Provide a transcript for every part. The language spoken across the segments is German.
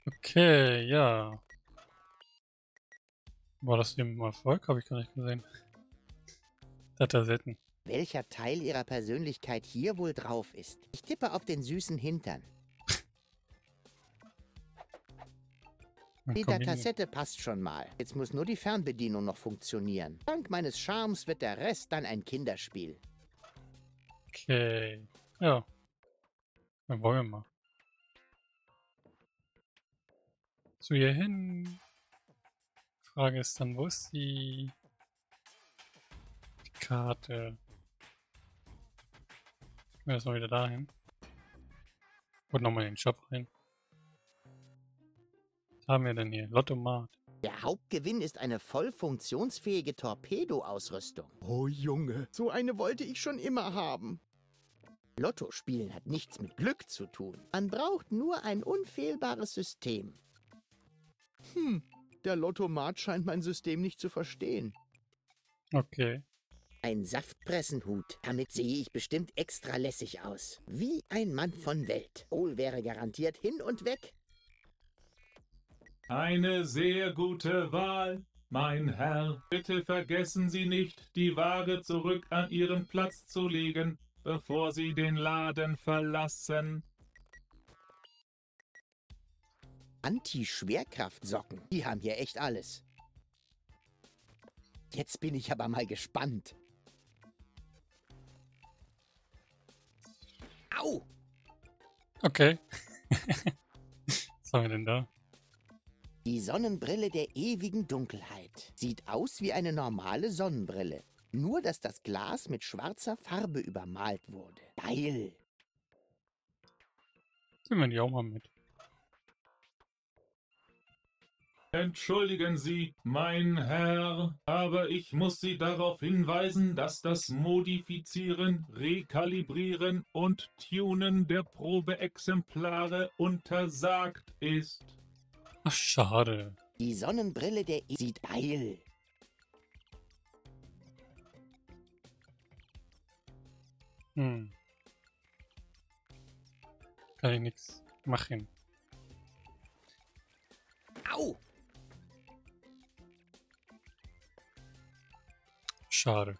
Okay, ja. War das hier ein Erfolg? Habe ich gar nicht gesehen. Datasetten. Welcher Teil Ihrer Persönlichkeit hier wohl drauf ist? Ich tippe auf den süßen Hintern. Dann Die kommen die- Datasette passt schon mal. Jetzt muss nur die Fernbedienung noch funktionieren. Dank meines Charmes wird der Rest dann ein Kinderspiel. Okay. Ja, dann wollen wir mal. Zu ihr hin. Frage ist dann, wo ist die Karte? Ich will erstmal wieder dahin. Und nochmal in den Shop rein. Was haben wir denn hier? Lottomat. Der Hauptgewinn ist eine voll funktionsfähige Torpedo-Ausrüstung. Oh Junge, so eine wollte ich schon immer haben. Lotto spielen hat nichts mit Glück zu tun. Man braucht nur ein unfehlbares System. Der Lottomat scheint mein System nicht zu verstehen. Okay. Ein Saftpressenhut. Damit sehe ich bestimmt extra lässig aus. Wie ein Mann von Welt. Kohl wäre garantiert hin und weg. Eine sehr gute Wahl, mein Herr. Bitte vergessen Sie nicht, die Ware zurück an ihren Platz zu legen, bevor Sie den Laden verlassen. Anti-Schwerkraftsocken. Die haben hier echt alles. Jetzt bin ich aber mal gespannt. Au! Okay. Was haben wir denn da? Die Sonnenbrille der ewigen Dunkelheit. Sieht aus wie eine normale Sonnenbrille. Nur, dass das Glas mit schwarzer Farbe übermalt wurde. Geil! Nehmen wir die auch mal mit. Entschuldigen Sie, mein Herr, aber ich muss Sie darauf hinweisen, dass das Modifizieren, Rekalibrieren und Tunen der Probeexemplare untersagt ist. Ach, schade. Die Sonnenbrille der sieht geil. Hm. Kann ich nichts machen. Au! Schade.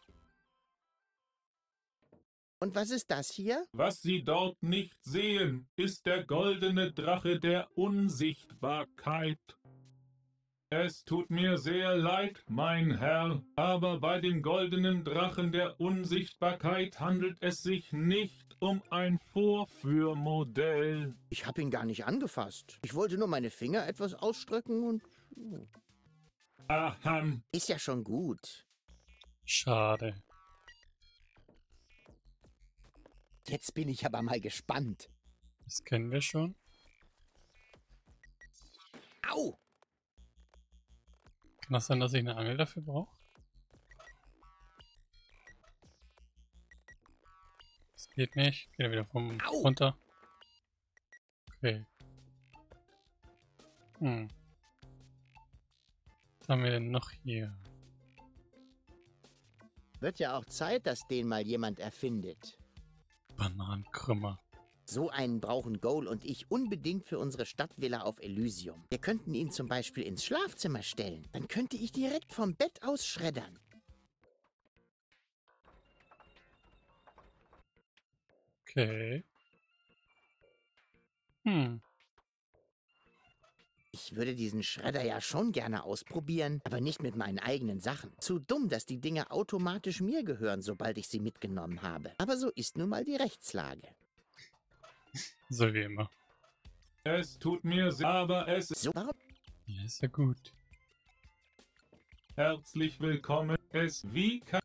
Und was ist das hier? Was Sie dort nicht sehen, ist der goldene Drache der Unsichtbarkeit. Es tut mir sehr leid, mein Herr, aber bei dem goldenen Drachen der Unsichtbarkeit handelt es sich nicht um ein Vorführmodell. Ich habe ihn gar nicht angefasst. Ich wollte nur meine Finger etwas ausstrecken und... Ahem. Ist ja schon gut. Schade. Jetzt bin ich aber mal gespannt. Das kennen wir schon. Au! Kann das sein, dass ich eine Angel dafür brauche? Das geht nicht. Geht er wieder vom Au! runter. Okay. Was haben wir denn noch hier? Wird ja auch Zeit, dass den mal jemand erfindet. Bananenkrümmer. So einen brauchen Goal und ich unbedingt für unsere Stadtvilla auf Elysium. Wir könnten ihn zum Beispiel ins Schlafzimmer stellen. Dann könnte ich direkt vom Bett aus schreddern. Okay. Ich würde diesen Schredder ja schon gerne ausprobieren, aber nicht mit meinen eigenen Sachen. Zu dumm, dass die Dinge automatisch mir gehören, sobald ich sie mitgenommen habe. Aber so ist nun mal die Rechtslage. So wie immer. Es tut mir sehr, aber es ist So, warum? Ja, ist ja gut. herzlich willkommen. Wie kann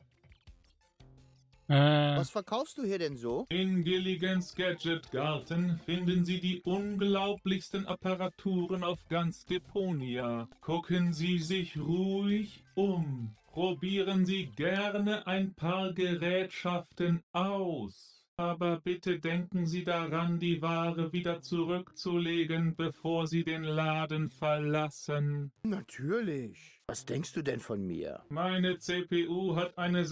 Was verkaufst du hier denn so? in Gilligans Gadget Garten finden Sie die unglaublichsten Apparaturen auf ganz Deponia. Gucken Sie sich ruhig um. Probieren Sie gerne ein paar Gerätschaften aus. Aber bitte denken Sie daran, die Ware wieder zurückzulegen, bevor Sie den Laden verlassen. Natürlich. Was denkst du denn von mir? Meine CPU hat eine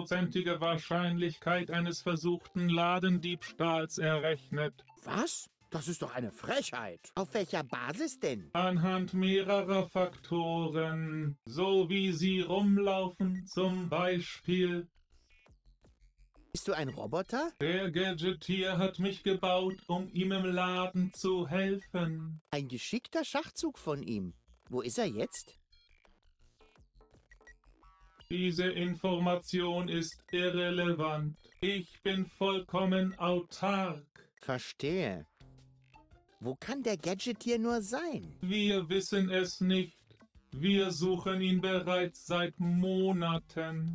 86-prozentige Wahrscheinlichkeit eines versuchten Ladendiebstahls errechnet. Was? Das ist doch eine Frechheit. Auf welcher Basis denn? Anhand mehrerer Faktoren, so wie sie rumlaufen, zum Beispiel. Bist du ein Roboter? Der Gadgetier hat mich gebaut, um ihm im Laden zu helfen. Ein geschickter Schachzug von ihm. Wo ist er jetzt? Diese Information ist irrelevant. Ich bin vollkommen autark. Verstehe. Wo kann der Gadgetier nur sein? Wir wissen es nicht. Wir suchen ihn bereits seit Monaten.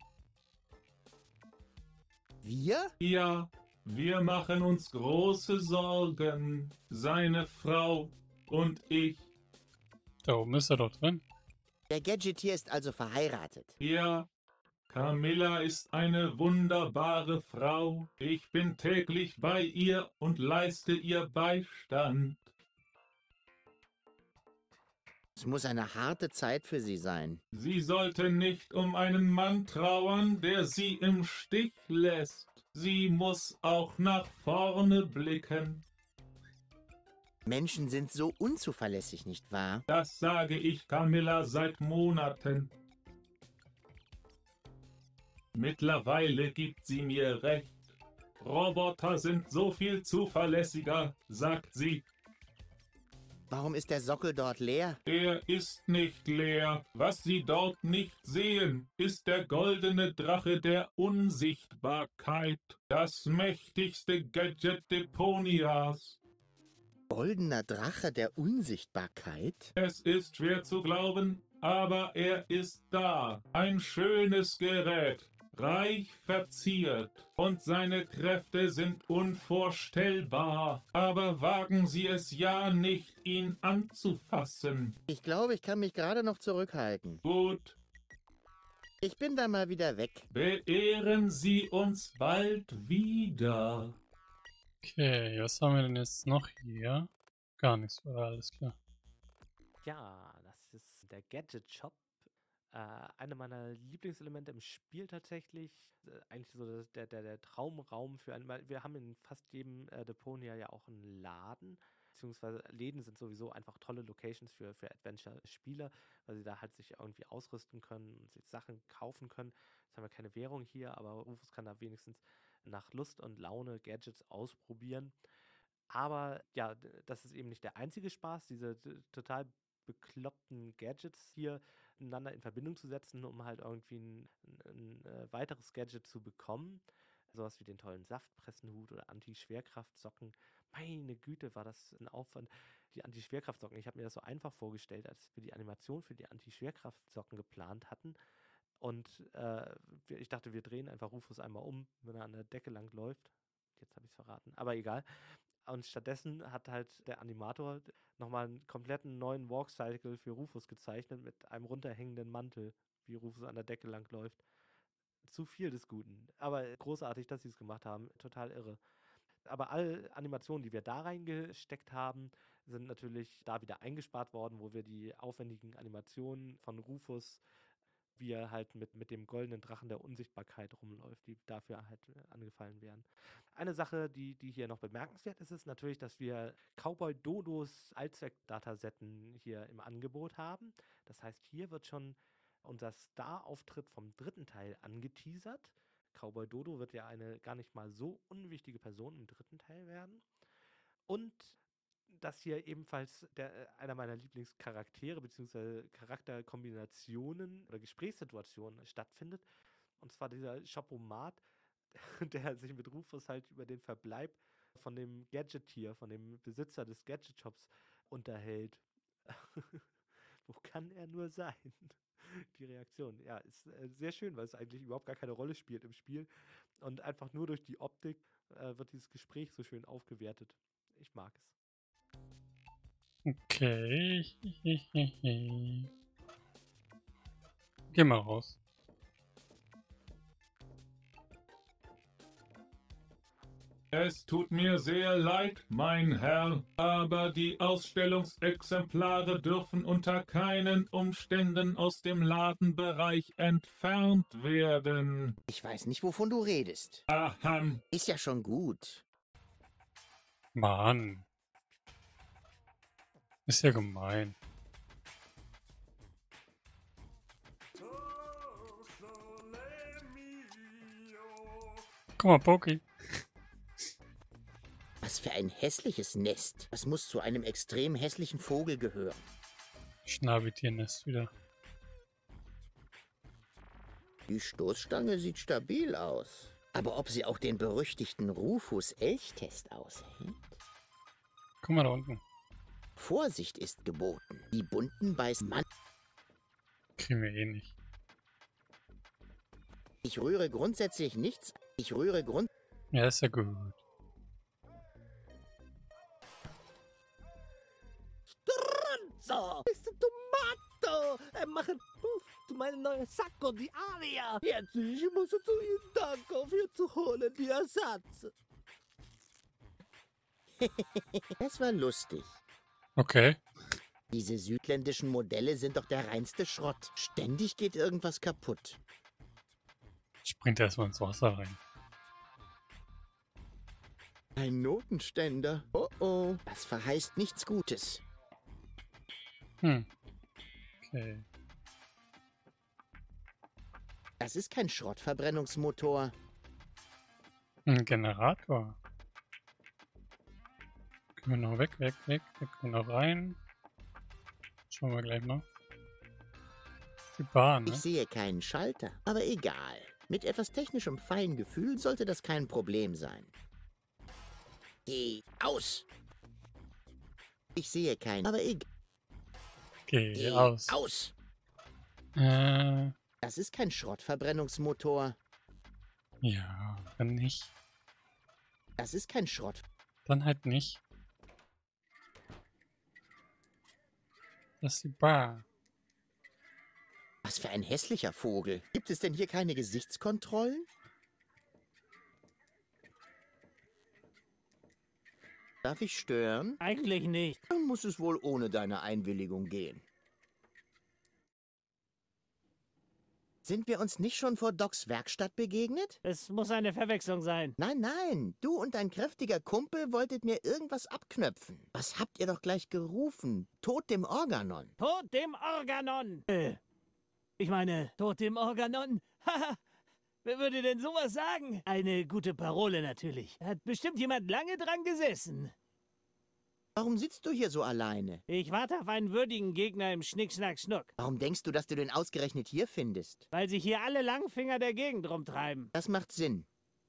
Wir? Ja, wir machen uns große Sorgen. Seine Frau und ich. Da oben ist er doch drin. Der Gadgetier ist also verheiratet. Ja, Camilla ist eine wunderbare Frau. Ich bin täglich bei ihr und leiste ihr Beistand. Es muss eine harte Zeit für sie sein. Sie sollte nicht um einen Mann trauern, der sie im Stich lässt. Sie muss auch nach vorne blicken. Menschen sind so unzuverlässig, nicht wahr? Das sage ich Camilla seit Monaten. Mittlerweile gibt sie mir recht. Roboter sind so viel zuverlässiger, sagt sie. Warum ist der Sockel dort leer? Er ist nicht leer. Was Sie dort nicht sehen, ist der goldene Drache der Unsichtbarkeit. Das mächtigste Gadget Deponias. Goldener Drache der Unsichtbarkeit? Es ist schwer zu glauben, aber er ist da. Ein schönes Gerät, reich verziert. Und seine Kräfte sind unvorstellbar. Aber wagen Sie es ja nicht, ihn anzufassen. Ich glaube, ich kann mich gerade noch zurückhalten. Gut, Ich bin da mal wieder weg. beehren Sie uns bald wieder. Okay, was haben wir denn jetzt noch hier? Gar nichts, alles klar. Ja, das ist der Gadget Shop. Eine meiner Lieblingselemente im Spiel tatsächlich. Eigentlich so der Traumraum für einen. Weil wir haben in fast jedem Deponia ja auch einen Laden. Beziehungsweise Läden sind sowieso einfach tolle Locations für Adventure-Spieler, weil sie da halt sich irgendwie ausrüsten können und sich Sachen kaufen können. Jetzt haben wir keine Währung hier, aber Rufus kann da wenigstens nach Lust und Laune Gadgets ausprobieren. Aber ja, das ist eben nicht der einzige Spaß, diese total bekloppten Gadgets hier miteinander in Verbindung zu setzen, um halt irgendwie ein weiteres Gadget zu bekommen. Sowas wie den tollen Saftpressenhut oder Anti-Schwerkraftsocken. Meine Güte, war das ein Aufwand. Die Anti-Schwerkraftsocken, ich habe mir das so einfach vorgestellt, als wir die Animation für die Anti-Schwerkraftsocken geplant hatten. Und ich dachte, wir drehen einfach Rufus einmal um, wenn er an der Decke lang läuft. Jetzt habe ich es verraten, aber egal. Und stattdessen hat halt der Animator nochmal einen kompletten neuen Walk-Cycle für Rufus gezeichnet mit einem runterhängenden Mantel, wie Rufus an der Decke lang läuft. Zu viel des Guten. Aber großartig, dass sie es gemacht haben. Total irre. Aber alle Animationen, die wir da reingesteckt haben, sind natürlich da wieder eingespart worden, wo wir die aufwendigen Animationen von Rufus, wie er halt mit dem goldenen Drachen der Unsichtbarkeit rumläuft, die dafür halt angefallen wären. Eine Sache, die hier noch bemerkenswert ist, ist natürlich, dass wir Cowboy Dodos Allzweck-Datasetten hier im Angebot haben. Das heißt, hier wird schon unser Star-Auftritt vom dritten Teil angeteasert. Cowboy Dodo wird ja eine gar nicht mal so unwichtige Person im dritten Teil werden. Und dass hier ebenfalls einer meiner Lieblingscharaktere bzw. Charakterkombinationen oder Gesprächssituationen stattfindet. Und zwar dieser Chapomat, der sich mit Rufus halt über den Verbleib von dem Gadgetier, von dem Besitzer des Gadget-Shops unterhält. Wo kann er nur sein? Die Reaktion, ja, ist sehr schön, weil es eigentlich überhaupt gar keine Rolle spielt im Spiel. Und einfach nur durch die Optik wird dieses Gespräch so schön aufgewertet. Ich mag es. Okay. Geh mal raus. Es tut mir sehr leid, mein Herr, aber die Ausstellungsexemplare dürfen unter keinen Umständen aus dem Ladenbereich entfernt werden. Ich weiß nicht, wovon du redest. Ahem. Ist ja schon gut. Mann. Ist ja gemein. Guck mal, Poki. Was für ein hässliches Nest. Das muss zu einem extrem hässlichen Vogel gehören. Schnabeltiernest wieder. Die Stoßstange sieht stabil aus. Aber ob sie auch den berüchtigten Rufus-Elchtest aushält? Guck mal da unten. Vorsicht ist geboten. Die bunten beißen Mann. Kriegen wir eh nicht. Ich rühre grundsätzlich nichts. Ja, ist ja gut. So, ist eine Tomato. Machen Puff, du meine neue Sacco di Aria. Jetzt, ich muss zu Ihnen Dank auf hier zu holen, die Ersatz. Das war lustig. Okay. Diese südländischen Modelle sind doch der reinste Schrott. Ständig geht irgendwas kaputt. Springt erstmal ins Wasser rein. Ein Notenständer. Oh oh. Das verheißt nichts Gutes. Okay. Das ist kein Schrottverbrennungsmotor. Ein Generator. Können wir noch weg. Können wir noch rein. Schauen wir gleich mal. Das ist die Bahn, ne? Ich sehe keinen Schalter, aber egal. Mit etwas technischem Feingefühl sollte das kein Problem sein. Geh aus! Ich sehe keinen, aber egal. Geh aus. Aus! Ja, Das ist kein Schrottverbrennungsmotor. dann nicht. Das ist kein Schrott. Dann halt nicht. Das ist die Bar. Was für ein hässlicher Vogel. Gibt es denn hier keine Gesichtskontrollen? Darf ich stören? Eigentlich nicht. Dann muss es wohl ohne deine Einwilligung gehen. Sind wir uns nicht schon vor Docs Werkstatt begegnet? Es muss eine Verwechslung sein. Nein, du und dein kräftiger Kumpel wolltet mir irgendwas abknöpfen. Was habt ihr doch gleich gerufen? Tod dem Organon. Tod dem Organon. Ich meine, Tod dem Organon. Haha. Wer würde denn sowas sagen? Eine gute Parole natürlich. Da hat bestimmt jemand lange dran gesessen. Warum sitzt du hier so alleine? Ich warte auf einen würdigen Gegner im Schnick-Schnack-Schnuck. Warum denkst du, dass du den ausgerechnet hier findest? Weil sich hier alle Langfinger der Gegend rumtreiben. Das macht Sinn.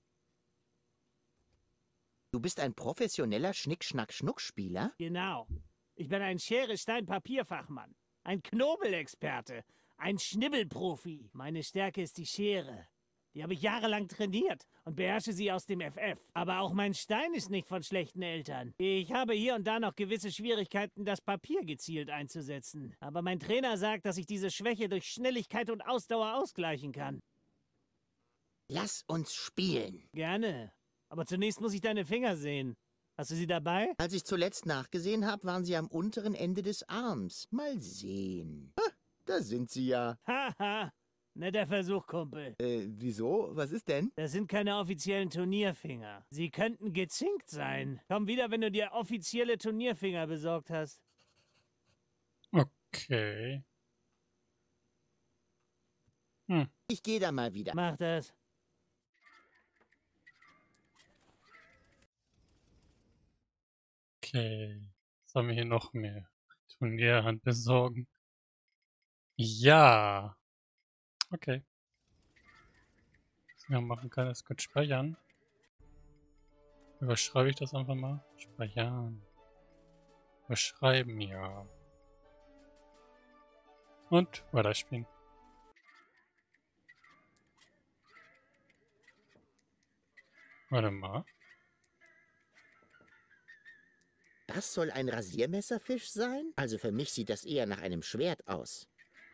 Du bist ein professioneller Schnick-Schnack-Schnuck-Spieler? Genau. Ich bin ein Schere-Stein-Papierfachmann. Ein Knobelexperte. Ein Schnibbelprofi. Meine Stärke ist die Schere. Die habe ich jahrelang trainiert und beherrsche sie aus dem FF. Aber auch mein Stein ist nicht von schlechten Eltern. Ich habe hier und da noch gewisse Schwierigkeiten, das Papier gezielt einzusetzen. Aber mein Trainer sagt, dass ich diese Schwäche durch Schnelligkeit und Ausdauer ausgleichen kann. Lass uns spielen. Gerne. Aber zunächst muss ich deine Finger sehen. Hast du sie dabei? Als ich zuletzt nachgesehen habe, waren sie am unteren Ende des Arms. Mal sehen. Da sind sie ja. Haha. Netter Versuch, Kumpel. Wieso? Was ist denn? Das sind keine offiziellen Turnierfinger. Sie könnten gezinkt sein. Komm wieder, wenn du dir offizielle Turnierfinger besorgt hast. Okay. Ich gehe da mal wieder. Mach das. Okay. Sollen wir hier noch mehr Turnierhand besorgen? Ja. Okay. Was ich noch machen kann, ist kurz speichern. Überschreibe ich das einfach mal? Speichern. Überschreiben, ja. Und weiterspielen. Warte mal. Das soll ein Rasiermesserfisch sein? Also für mich sieht das eher nach einem Schwert aus.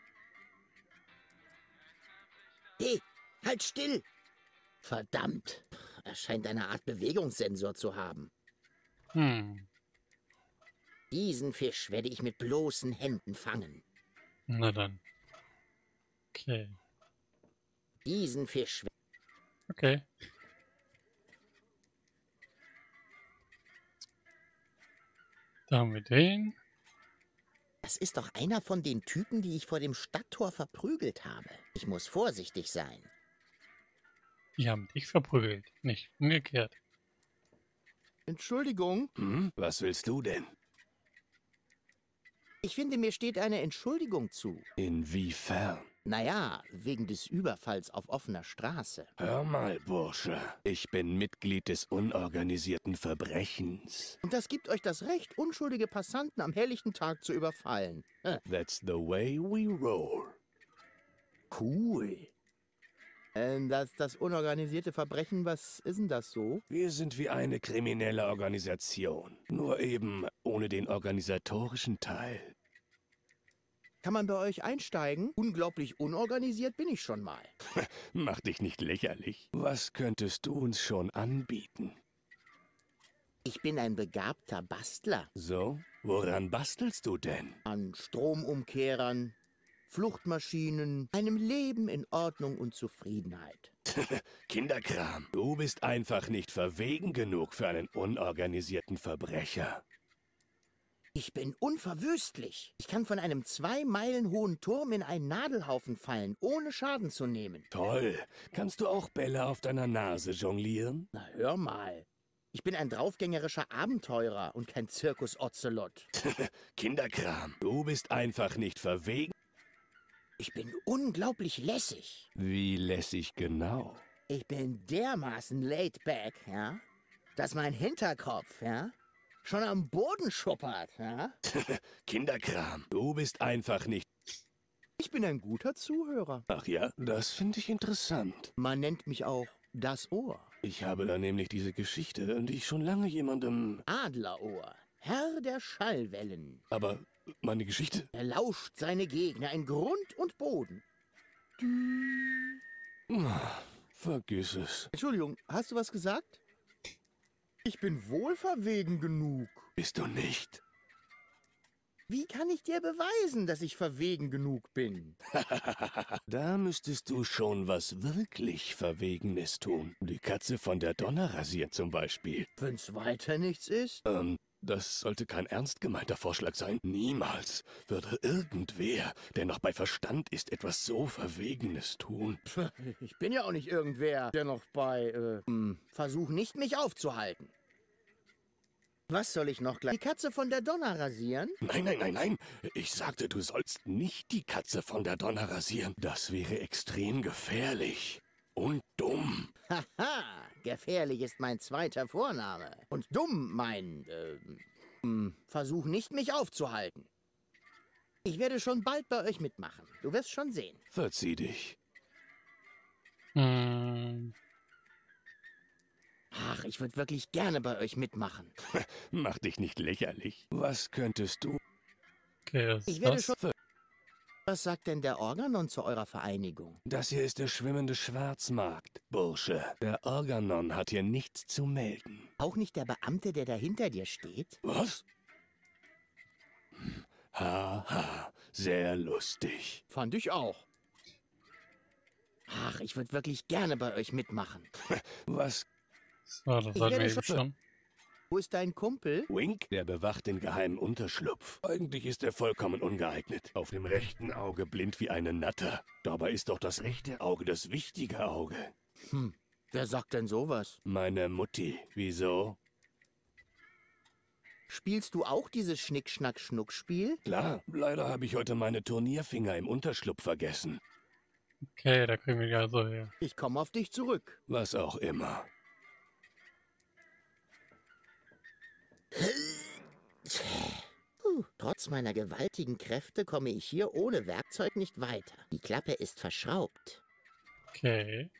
Hey, halt still! Verdammt, er scheint eine Art Bewegungssensor zu haben. Diesen Fisch werde ich mit bloßen Händen fangen. Na dann. Okay. Diesen Fisch... Okay. Da haben wir den. Das ist doch einer von den Typen, die ich vor dem Stadttor verprügelt habe. Ich muss vorsichtig sein. Die haben dich verprügelt, nicht umgekehrt. Entschuldigung, Was willst du denn? ich finde, mir steht eine Entschuldigung zu. Inwiefern? Naja, wegen des Überfalls auf offener Straße. Hör mal, Bursche. Ich bin Mitglied des unorganisierten Verbrechens. Und das gibt euch das Recht, unschuldige Passanten am helllichten Tag zu überfallen. That's the way we roll. Cool. Das unorganisierte Verbrechen, was ist denn das so? Wir sind wie eine kriminelle Organisation. Nur eben ohne den organisatorischen Teil. Kann man bei euch einsteigen? Unglaublich unorganisiert bin ich schon mal. Mach dich nicht lächerlich. Was könntest du uns schon anbieten? Ich bin ein begabter Bastler. So? Woran bastelst du denn? An Stromumkehrern, Fluchtmaschinen, einem Leben in Ordnung und Zufriedenheit. Kinderkram. Du bist einfach nicht verwegen genug für einen unorganisierten Verbrecher. Ich bin unverwüstlich. Ich kann von einem 2 Meilen hohen Turm in einen Nadelhaufen fallen, ohne Schaden zu nehmen. Toll. Kannst du auch Bälle auf deiner Nase jonglieren? Na hör mal. Ich bin ein draufgängerischer Abenteurer und kein Zirkus-Ozelot. Kinderkram. Du bist einfach nicht verwegen. Ich bin unglaublich lässig. Wie lässig genau? Ich bin dermaßen laid back, ja, dass mein Hinterkopf, ja, schon am Boden schuppert, ja. Kinderkram. Du bist einfach nicht... Ich bin ein guter Zuhörer. Ach ja, das finde ich interessant. Man nennt mich auch das Ohr. Ich habe da nämlich diese Geschichte, die ich schon lange jemandem... Adlerohr, Herr der Schallwellen. Aber meine Geschichte? Er lauscht seine Gegner in Grund und Boden. Vergiss es. Entschuldigung, hast du was gesagt? Ich bin wohl verwegen genug. Bist du nicht? Wie kann ich dir beweisen, dass ich verwegen genug bin? Da müsstest du schon was wirklich Verwegenes tun. Die Katze von der Donner rasiert zum Beispiel. Wenn's weiter nichts ist? Das sollte kein ernst gemeinter Vorschlag sein. Niemals würde irgendwer, der noch bei Verstand ist, etwas so Verwegenes tun. Ich bin ja auch nicht irgendwer, der noch bei, Versuch nicht, mich aufzuhalten. Was soll ich noch gleich? Die Katze von der Donner rasieren? Nein. Ich sagte, du sollst nicht die Katze von der Donner rasieren. Das wäre extrem gefährlich. Und dumm. Haha, gefährlich ist mein zweiter Vorname. Und dumm mein, Versuch nicht, mich aufzuhalten. Ich werde schon bald bei euch mitmachen. Du wirst schon sehen. Verzieh dich. Ach, ich würde wirklich gerne bei euch mitmachen. Mach dich nicht lächerlich. Was könntest du? Okay, das Ich ist werde das. schon... Was sagt denn der Organon zu eurer Vereinigung? Das hier ist der schwimmende Schwarzmarkt, Bursche. Der Organon hat hier nichts zu melden. Auch nicht der Beamte, der da hinter dir steht? Was? Haha, sehr lustig. Fand ich auch. Ach, ich würde wirklich gerne bei euch mitmachen. Was? So, das Ich hatten wir werde eben schon. Wo ist dein Kumpel? Wink, der bewacht den geheimen Unterschlupf. Eigentlich ist er vollkommen ungeeignet. Auf dem rechten Auge blind wie eine Natter. Dabei ist doch das rechte Auge das wichtige Auge. Wer sagt denn sowas? Meine Mutti. Wieso? Spielst du auch dieses Schnick-Schnack-Schnuck-Spiel? Klar, leider habe ich heute meine Turnierfinger im Unterschlupf vergessen. Okay, da kriegen wir die also her. Ich komme auf dich zurück. Was auch immer. Trotz meiner gewaltigen Kräfte komme ich hier ohne Werkzeug nicht weiter. Die Klappe ist verschraubt. Okay.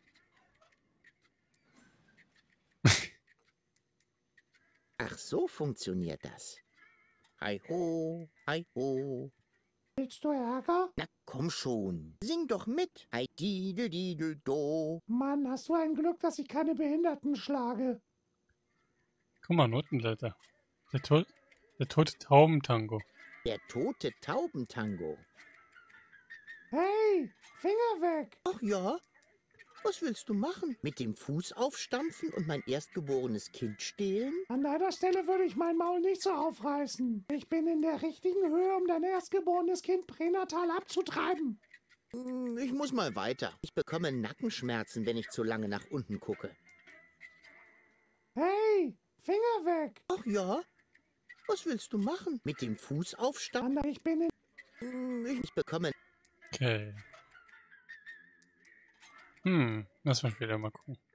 Ach, so funktioniert das. Hi ho, hi ho. Willst du Ärger? Na komm schon, sing doch mit. Hi didel didel do. Mann, hast du ein Glück, dass ich keine Behinderten schlage. Guck mal, Notenblätter. Der tote Taubentango. Der tote Taubentango. Hey, Finger weg! Ach ja? Was willst du machen? Mit dem Fuß aufstampfen und mein erstgeborenes Kind stehlen? An deiner Stelle würde ich mein Maul nicht so aufreißen. Ich bin in der richtigen Höhe, um dein erstgeborenes Kind pränatal abzutreiben. Ich muss mal weiter. Ich bekomme Nackenschmerzen, wenn ich zu lange nach unten gucke. Hey, Finger weg! Ach ja? Was willst du machen? Mit dem Fuß aufstampfen? Ich bin in... Ich bekomme... Okay. Lass mal später mal gucken.